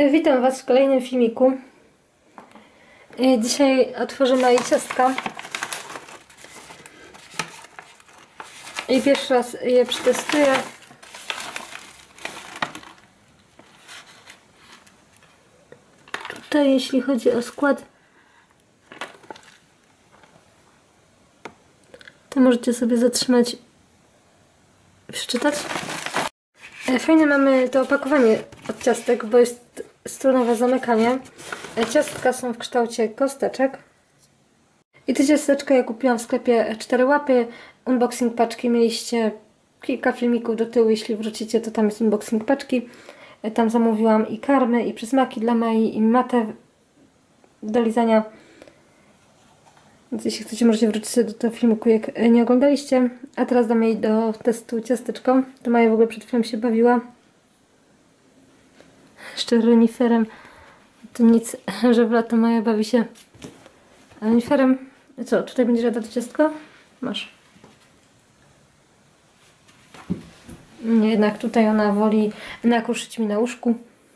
Witam Was w kolejnym filmiku. Dzisiaj otworzę moje ciastka i pierwszy raz je przetestuję. Tutaj jeśli chodzi o skład, to możecie sobie zatrzymać i przeczytać. Fajne mamy to opakowanie od ciastek, bo jest strunowe zamykanie. Ciastka są w kształcie kosteczek. I te ciasteczka ja kupiłam w sklepie 4 łapy. Unboxing paczki mieliście kilka filmików do tyłu, jeśli wrócicie, to tam jest unboxing paczki. Tam zamówiłam i karmy, i przysmaki dla Mai, i matę do lizania. Więc jeśli chcecie, możecie wrócić sobie do tego filmiku, jak nie oglądaliście. A teraz dam jej do testu ciasteczko. To Maja w ogóle przed chwilą się bawiła. Jeszcze reniferem. To nic, że w lato Maja bawi się reniferem. Co, tutaj będziesz jadła to ciastko? Masz. Nie, jednak tutaj ona woli nakruszyć mi na łóżku.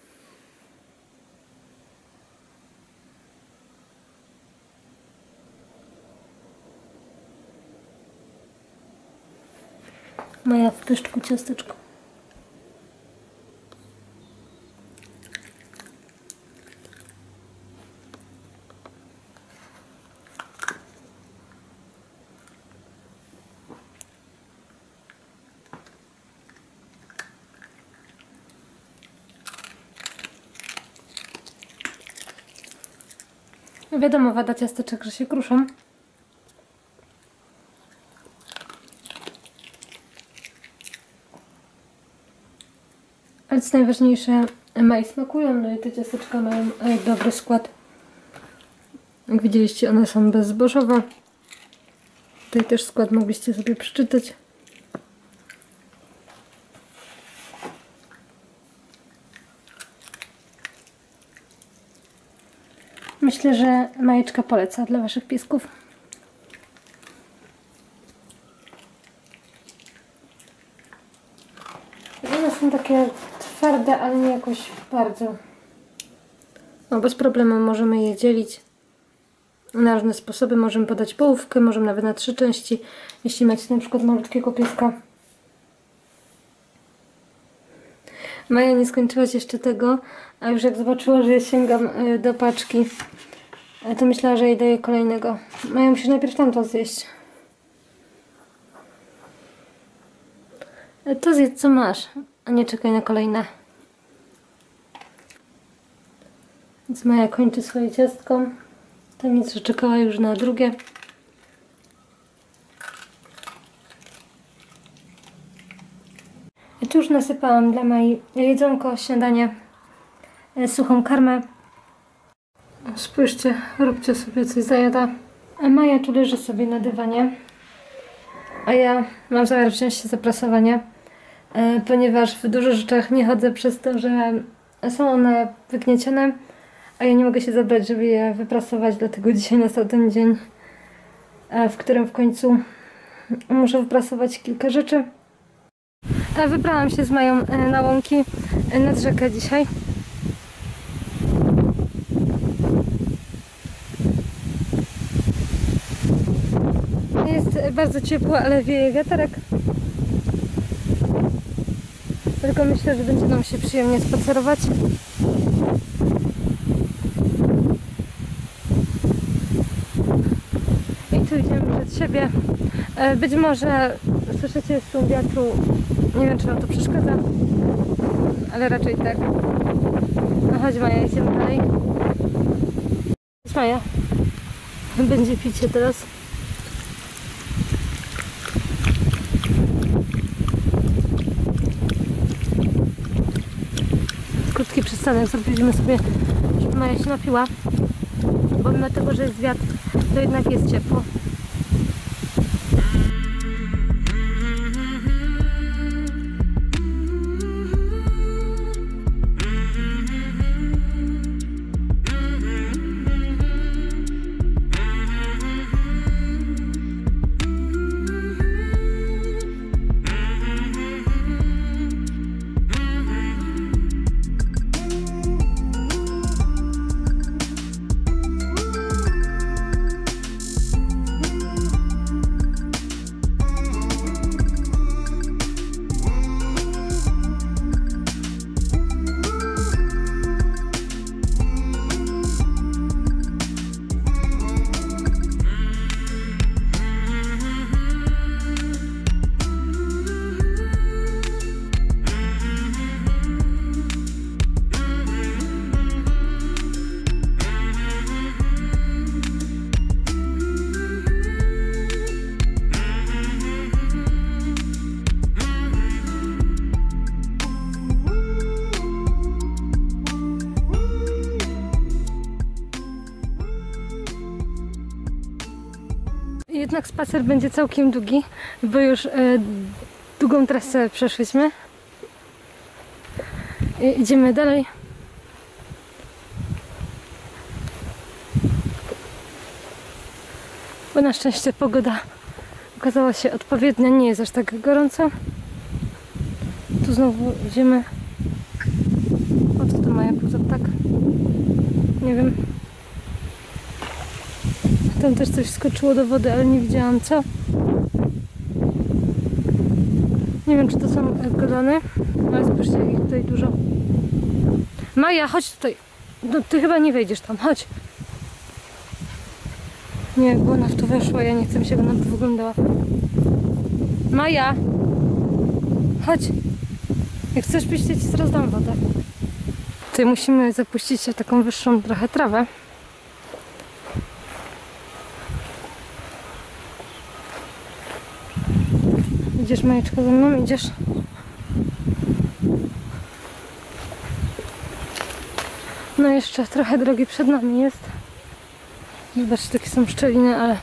Maja w pyszczku ciasteczko. Wiadomo, wada ciasteczek, że się kruszą. Ale co najważniejsze, Mai smakują, no i te ciasteczka mają dobry skład. Jak widzieliście, one są bezzbożowe. Tutaj też skład mogliście sobie przeczytać. Myślę, że Majeczka poleca dla Waszych piesków. One są takie twarde, ale nie jakoś bardzo. No, bez problemu możemy je dzielić na różne sposoby. Możemy podać połówkę, możemy nawet na 3 części, jeśli macie na przykład malutkiego pieska. Maja nie skończyłaś jeszcze tego, a już jak zobaczyła, że ja sięgam do paczki, to myślała, że jej daję kolejnego. Maja, musisz najpierw tamto zjeść. To zjedz, co masz, a nie czekaj na kolejne. Więc Maja kończy swoje ciastko. To nic, że czekała już na drugie. Ja tu już nasypałam dla Mai jedzonko, śniadanie, suchą karmę. Spójrzcie, róbcie sobie coś zajada. A Maja tu leży sobie na dywanie. A ja mam zamiar wziąć się za prasowanie, ponieważ w dużych rzeczach nie chodzę przez to, że są one wygniecione, a ja nie mogę się zabrać, żeby je wyprasować, dlatego dzisiaj nastał ten dzień, w którym w końcu muszę wyprasować kilka rzeczy. Wybrałam się z Mają na łąki nad rzekę dzisiaj. Jest bardzo ciepło, ale wieje wiaterek. Tylko myślę, że będzie nam się przyjemnie spacerować. I tu idziemy przed siebie. Być może słyszycie szum wiatru. Nie wiem, czy wam to przeszkadza, ale raczej tak. No chodź Maja, idziemy dalej. Chodź Maja. Będzie picie teraz. Krótki przystanek zrobiliśmy sobie, żeby Maja się napiła, bo mimo tego, że jest wiatr, to jednak jest ciepło. jednak spacer będzie całkiem długi, bo już długą trasę przeszliśmy. I idziemy dalej. Bo na szczęście pogoda okazała się odpowiednia, nie jest aż tak gorąco. Tu znowu idziemy. O, co to ma jak za ptak? Nie wiem. Tam też coś skoczyło do wody, ale nie widziałam co. Nie wiem, czy to są golony, ale zobaczcie, jak ich tutaj dużo. Maja, chodź tutaj. No, ty chyba nie wejdziesz tam, chodź. Nie, jakby ona w to weszła, ja nie chcę się, jak ona to wyglądała. Maja! Chodź! Jak chcesz pić, to ci zaraz dam wodę. Tutaj musimy zapuścić się taką wyższą trochę trawę. Idziesz, Majeczko, ze mną? Idziesz? No jeszcze trochę drogi przed nami jest. Zobaczcie, takie są szczeliny, ale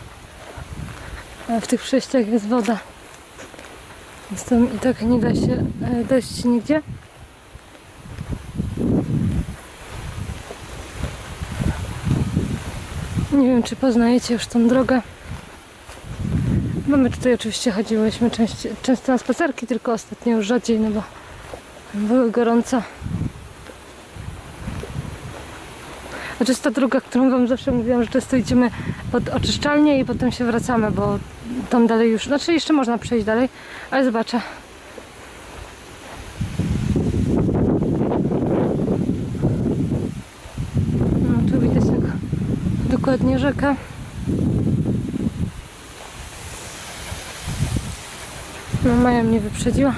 w tych przejściach jest woda. Więc tam i tak nie da się dojść nigdzie. Nie wiem, czy poznajecie już tą drogę. Bo my tutaj oczywiście chodziłyśmy często na spacerki, tylko ostatnio już rzadziej, no bo były gorąco. A to jest ta droga, którą wam zawsze mówiłam, że często idziemy pod oczyszczalnię i potem się wracamy, bo tam dalej już, znaczy jeszcze można przejść dalej, ale zobaczę. No tu widać jak dokładnie rzeka. No Maja mnie wyprzedziła.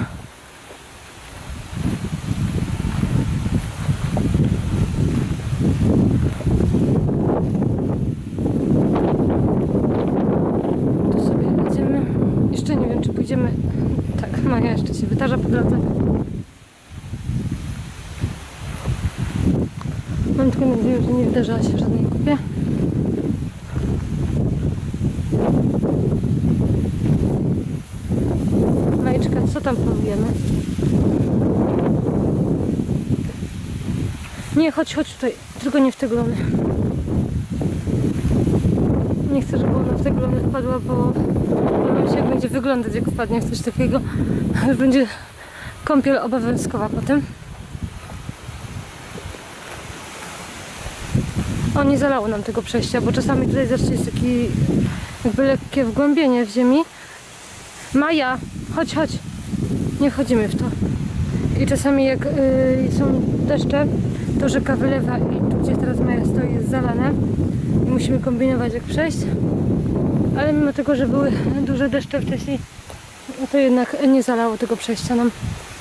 Tu sobie idziemy. Jeszcze nie wiem, czy pójdziemy. Tak, Maja jeszcze się wytarza po drodze. Mam tylko nadzieję, że nie wydarzała się w żadnej kupie. Majeczka, co tam polujemy? Nie, chodź tutaj. Tylko nie w te glony. Nie chcę, żeby ona w te glony wpadła, bo boję się, jak będzie wyglądać, jak wpadnie w coś takiego. Już będzie kąpiel obowiązkowa potem. O, nie zalało nam tego przejścia, bo czasami tutaj zawsze jest takie jakby lekkie wgłębienie w ziemi. Maja, chodź. Nie wchodzimy w to. I czasami jak są deszcze, to rzeka wylewa i tu, gdzie teraz Maja stoi, jest zalane. I musimy kombinować, jak przejść. Ale mimo tego, że były duże deszcze wcześniej, to jednak nie zalało tego przejścia nam.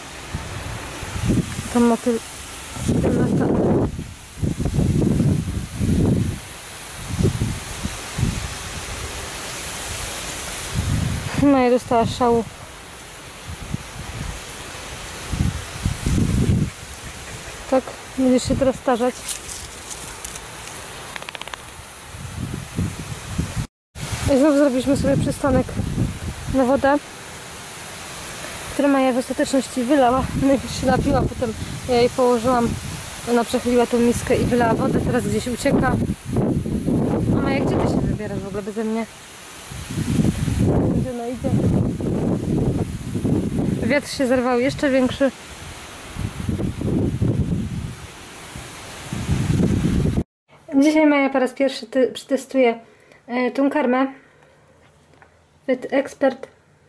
Tam motyl lata. Maja dostała szału. Tak, będziesz się teraz starzać. I znów zrobiliśmy sobie przystanek na wodę, którą Maja w ostateczności wylała. Najpierw się napiła, potem ja jej położyłam. Ona przechyliła tą miskę i wylała wodę. Teraz gdzieś ucieka. A Maja, gdzie ty się wybierasz w ogóle beze mnie? Gdzie ona idzie? Wiatr się zerwał jeszcze większy. Dzisiaj Maja po raz pierwszy przetestuje tą karmę Fit Expert.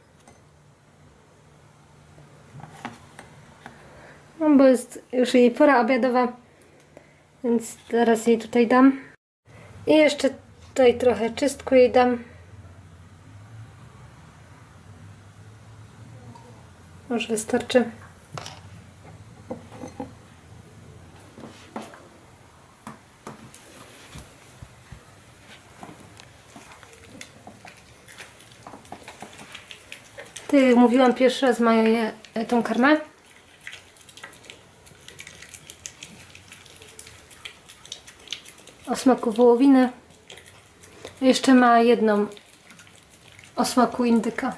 No bo jest już jej pora obiadowa, więc teraz jej tutaj dam. I jeszcze tutaj trochę czystku jej dam. Już wystarczy. Ty mówiłam pierwszy raz Maja je tą karmę. O smaku wołowiny. Jeszcze ma jedną o smaku indyka.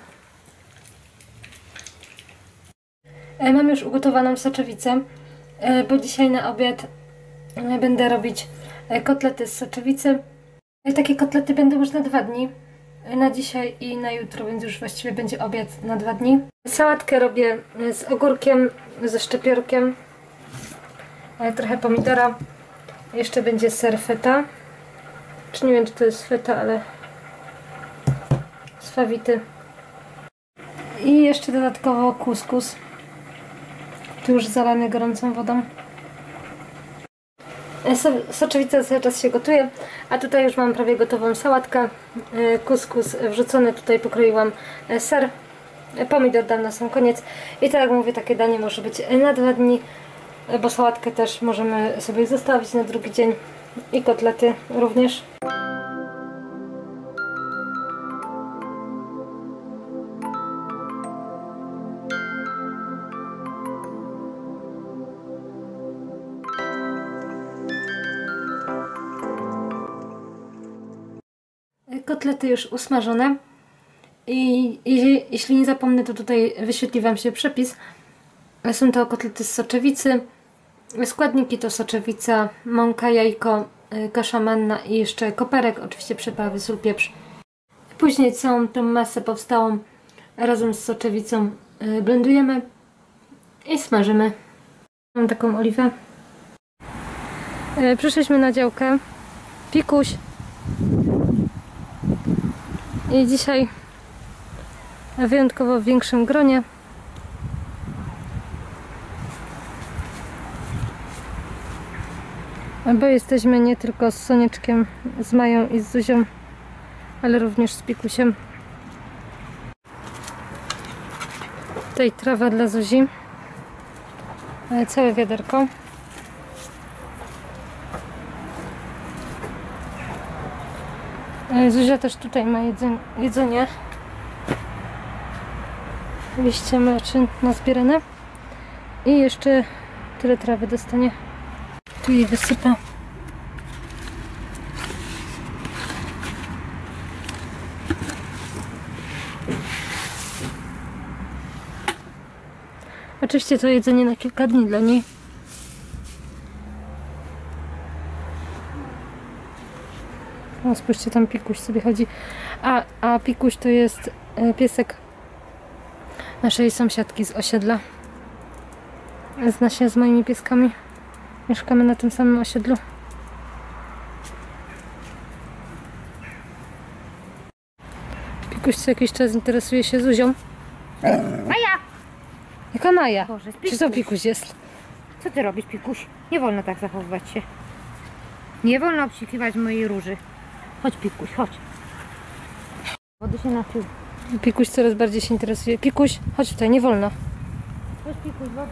Mam już ugotowaną soczewicę, bo dzisiaj na obiad będę robić kotlety z soczewicy. Takie kotlety będą już na 2 dni. Na dzisiaj i na jutro, więc już właściwie będzie obiad na 2 dni. Sałatkę robię z ogórkiem, ze szczypiorkiem, trochę pomidora. Jeszcze będzie ser feta. Czy nie wiem, czy to jest feta, ale swawity. I jeszcze dodatkowo kuskus. Tu już zalany gorącą wodą. Soczewica cały czas się gotuje, a tutaj już mam prawie gotową sałatkę. Kuskus wrzucony, tutaj pokroiłam ser. Pomidor dam na sam koniec. I tak jak mówię, takie danie może być na 2 dni, bo sałatkę też możemy sobie zostawić na drugi dzień. I kotlety również. Kotlety już usmażone i jeśli nie zapomnę, to tutaj wyświetli Wam się przepis. Są to kotlety z soczewicy. Składniki to soczewica, mąka, jajko, kasza manna i jeszcze koperek, oczywiście przyprawy, sól, pieprz. Później całą tą masę powstałą razem z soczewicą blendujemy i smażymy. Mam taką oliwę. Przyszliśmy na działkę. Pikuś. I dzisiaj wyjątkowo w większym gronie. Bo jesteśmy nie tylko z Sonieczkiem, z Mają i z Zuzią, ale również z Pikusiem. Tutaj trawa dla Zuzi. Całe wiaderko. Zuzia też tutaj ma jedzenie. Liście mleczne nazbierane. I jeszcze tyle trawy dostanie. Tu jej wysypę. Oczywiście to jedzenie na kilka dni dla niej. O, spójrzcie, tam Pikuś sobie chodzi. A Pikuś to jest piesek naszej sąsiadki z osiedla. Zna się z moimi pieskami. Mieszkamy na tym samym osiedlu. Pikuś co jakiś czas interesuje się Zuzią. Maja! Jaka Maja? Boże, Czy to Pikuś jest? Co ty robisz, Pikuś? Nie wolno tak zachowywać się. Nie wolno obsikiwać mojej róży. Chodź, Pikuś, chodź. Wody się napił. Pikuś coraz bardziej się interesuje. Pikuś, chodź tutaj, nie wolno. Chodź, Pikuś, wody.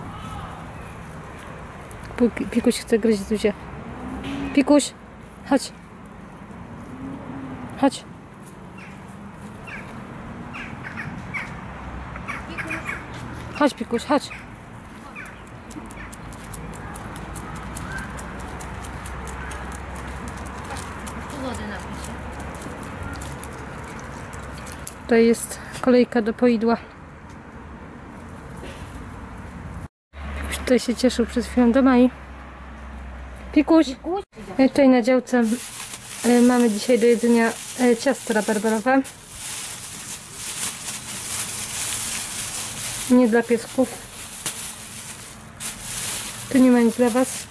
Pikuś chce gryźć Zuzię. Pikuś, chodź. Chodź. Chodź, Pikuś, chodź. Wody napił się. Tutaj jest kolejka do poidła. Pikuś tutaj się cieszył przed chwilą do Mai. Pikuś! Tutaj na działce mamy dzisiaj do jedzenia ciasto rabarbarowe. Nie dla piesków. Tu nie ma nic dla Was.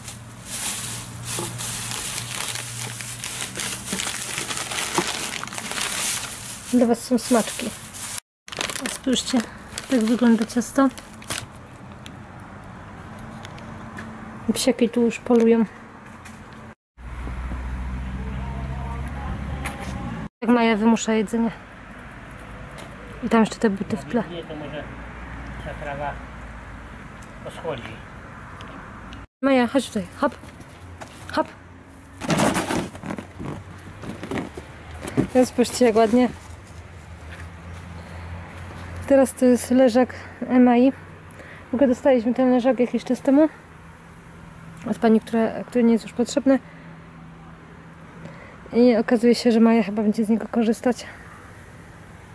Dla Was są smaczki. Spójrzcie, tak wygląda ciasto. Psiaki tu już polują. Jak Maja wymusza jedzenie. I tam jeszcze te buty w tle. Nie, to może ta trawa oschłodzi. Maja, chodź tutaj. Hop. Hop. Teraz spójrzcie, jak ładnie. Teraz to jest leżak Mai. W ogóle dostaliśmy ten leżak jakiś czas temu od pani, który nie jest już potrzebny. I okazuje się, że Maja chyba będzie z niego korzystać.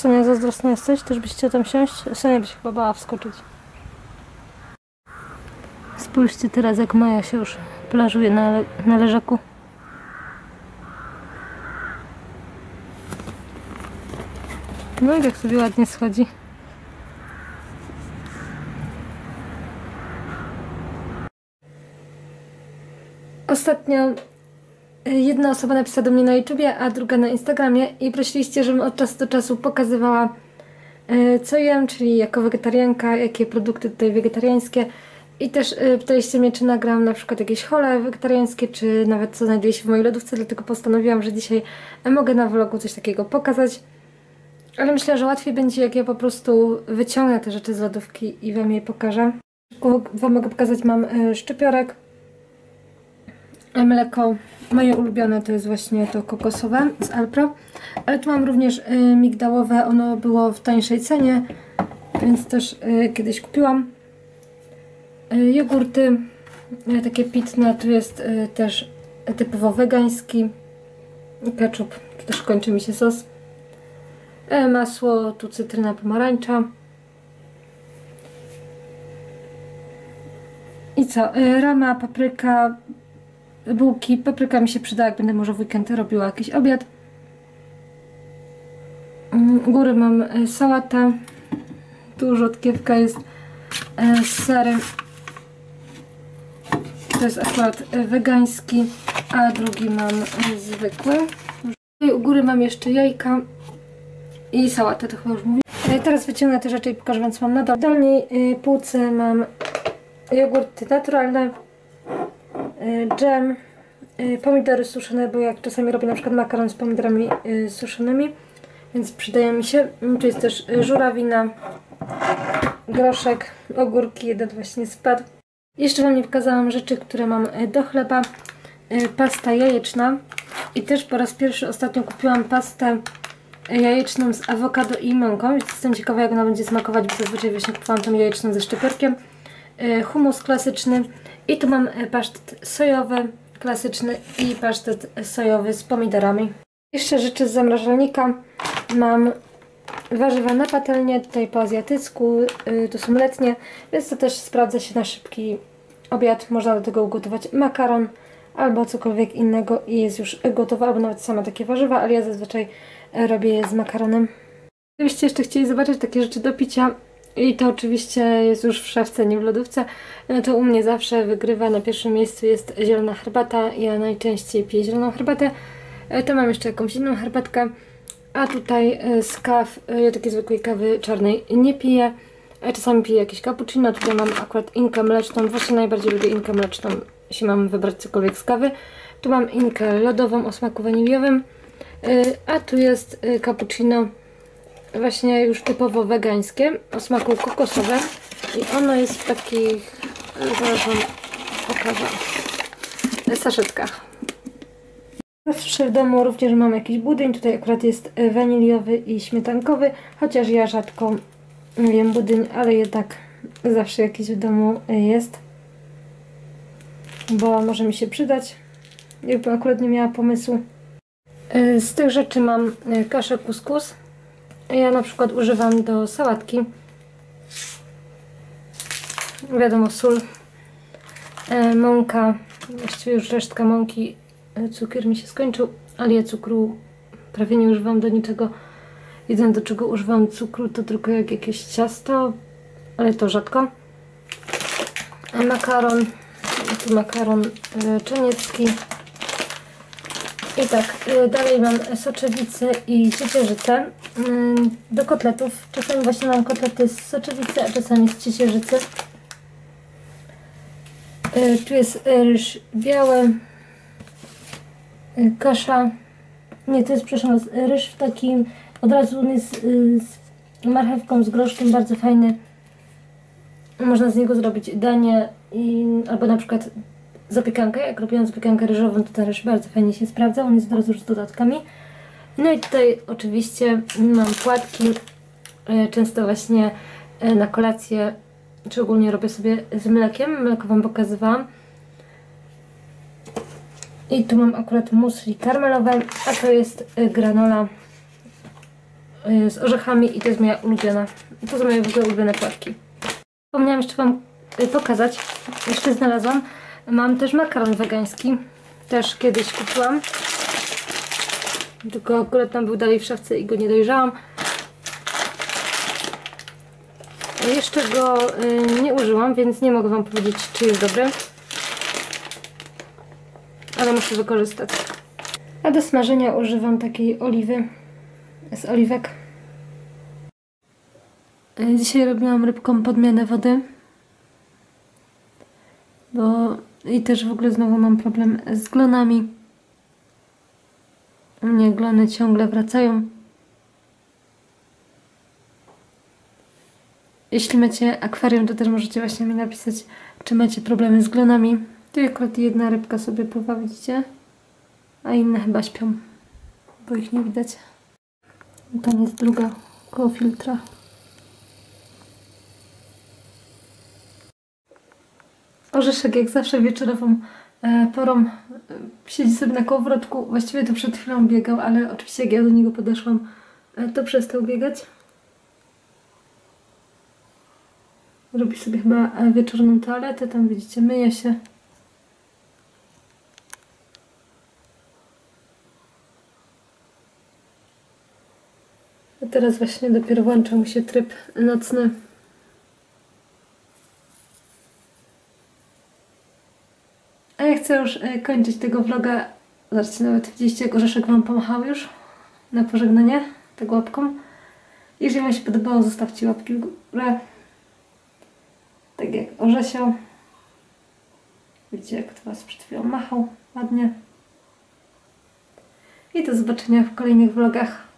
Sonia, zazdrosna jesteś? Też byś chciała tam siąść? Sonia by się chyba bała wskoczyć. Spójrzcie teraz, jak Maja się już plażuje na leżaku. No i jak sobie ładnie schodzi. Ostatnio jedna osoba napisała do mnie na YouTubie, a druga na Instagramie i prosiliście, żebym od czasu do czasu pokazywała, co jem, czyli jako wegetarianka, jakie produkty tutaj wegetariańskie. I też pytaliście mnie, czy nagram na przykład jakieś hole wegetariańskie, czy nawet co znajduje się w mojej lodówce, dlatego postanowiłam, że dzisiaj mogę na vlogu coś takiego pokazać. Ale myślę, że łatwiej będzie, jak ja po prostu wyciągnę te rzeczy z lodówki i wam je pokażę. Wam mogę pokazać, mam szczypiorek, mleko, moje ulubione to jest właśnie to kokosowe z Alpro, ale tu mam również migdałowe, ono było w tańszej cenie, więc też kiedyś kupiłam. Jogurty, takie pitne, tu jest też typowo wegański, ketchup, tu też kończy mi się sos, masło, tu cytryna, pomarańcza. I co? Rama, papryka, bułki. Papryka mi się przyda, jak będę może w weekend robiła jakiś obiad. U góry mam sałatę. Tu rzodkiewka jest z serem. To jest akurat wegański, a drugi mam zwykły. Tutaj u góry mam jeszcze jajka i sałatę, to chyba już mówię. Teraz wyciągnę te rzeczy i pokażę wam, co mam na dole. W dolnej półce mam jogurty naturalne, dżem, pomidory suszone, bo jak czasami robię na przykład makaron z pomidorami suszonymi, więc przydaje mi się. Tu jest też żurawina, groszek, ogórki, jeden właśnie spadł. Jeszcze wam nie pokazałam rzeczy, które mam do chleba. Pasta jajeczna i też po raz pierwszy ostatnio kupiłam pastę jajeczną z awokado i mąką. Jestem ciekawa, jak ona będzie smakować, bo zazwyczaj właśnie kupowałam tą jajeczną ze szczypiorkiem. Hummus klasyczny i tu mam pasztet sojowy klasyczny i pasztet sojowy z pomidorami. Jeszcze rzeczy z zamrażalnika. Mam warzywa na patelnię, tutaj po azjatycku, to są letnie, więc to też sprawdza się na szybki obiad. Można do tego ugotować makaron albo cokolwiek innego i jest już gotowe, albo nawet same takie warzywa, ale ja zazwyczaj robię je z makaronem. Gdybyście jeszcze chcieli zobaczyć takie rzeczy do picia, i to oczywiście jest już w szafce, nie w lodówce, no to u mnie zawsze wygrywa, na pierwszym miejscu jest zielona herbata. Ja najczęściej piję zieloną herbatę. To mam jeszcze jakąś inną herbatkę. A tutaj z kaw, ja takiej zwykłej kawy czarnej nie piję. Czasami piję jakieś cappuccino. Tutaj mam akurat inkę mleczną. Właśnie najbardziej lubię inkę mleczną, jeśli mam wybrać cokolwiek z kawy. Tu mam inkę lodową o smaku waniliowym. A tu jest cappuccino właśnie już typowo wegańskie, o smaku kokosowym. I ono jest w takich, zaraz wam pokażę, saszetkach. Zawsze w domu również mam jakiś budyń, tutaj akurat jest waniliowy i śmietankowy, chociaż ja rzadko jem budyń, ale jednak zawsze jakiś w domu jest, bo może mi się przydać, jakbym akurat nie miała pomysłu. Z tych rzeczy mam kaszę kuskus. Ja na przykład używam do sałatki. Wiadomo, sól, mąka, właściwie już resztka mąki, cukier mi się skończył, ale ja cukru prawie nie używam do niczego. Jedyne, do czego używam cukru, to tylko jak jakieś ciasto, ale to rzadko. Makaron, tu makaron czarniecki. I tak, dalej mam soczewice i ciecierzycę do kotletów. Czasami właśnie mam kotlety z soczewicy, a czasami z ciecierzycy. Tu jest ryż biały, kasza, nie, to jest, przepraszam, ryż w takim, od razu on jest z marchewką, z groszkiem, bardzo fajny. Można z niego zrobić danie, albo na przykład zapiekankę. Jak robiłam zapiekankę ryżową, to ten ryż bardzo fajnie się sprawdza, on jest od razu z dodatkami. No i tutaj oczywiście mam płatki, często właśnie na kolację, czy ogólnie robię sobie z mlekiem, mleko wam pokazywałam. I tu mam akurat muesli karmelowe, a to jest granola z orzechami i to jest moja ulubiona. To są moje w ogóle ulubione płatki. Zapomniałam jeszcze Wam pokazać, jeszcze znalazłam. Mam też makaron wegański, też kiedyś kupiłam. Tylko akurat tam był dalej w szafce i go nie dojrzałam. Jeszcze go nie użyłam, więc nie mogę Wam powiedzieć, czy jest dobry. Ale muszę wykorzystać. A do smażenia używam takiej oliwy z oliwek. Dzisiaj robiłam rybką podmianę wody. I też w ogóle znowu mam problem z glonami. U mnie glony ciągle wracają. Jeśli macie akwarium, to też możecie właśnie mi napisać, czy macie problemy z glonami. Tu akurat jedna rybka sobie pływa, widzicie? A inne chyba śpią, bo ich nie widać. Tam jest druga koło filtra. Orzeszek jak zawsze wieczorową porą siedzi sobie na kołowrotku. Właściwie to przed chwilą biegał, ale oczywiście jak ja do niego podeszłam, to przestał biegać. Robi sobie chyba wieczorną toaletę, tam widzicie, myje się. A teraz właśnie dopiero włącza mu się tryb nocny. A ja chcę już kończyć tego vloga. Zobaczcie, nawet widzieliście, jak Orzeszek Wam pomachał już na pożegnanie, tak łapką. Jeżeli Wam się podobało, zostawcie łapki w górę. Tak jak Orzesio. Widzicie, jak to Was przed chwilą machał ładnie. I do zobaczenia w kolejnych vlogach.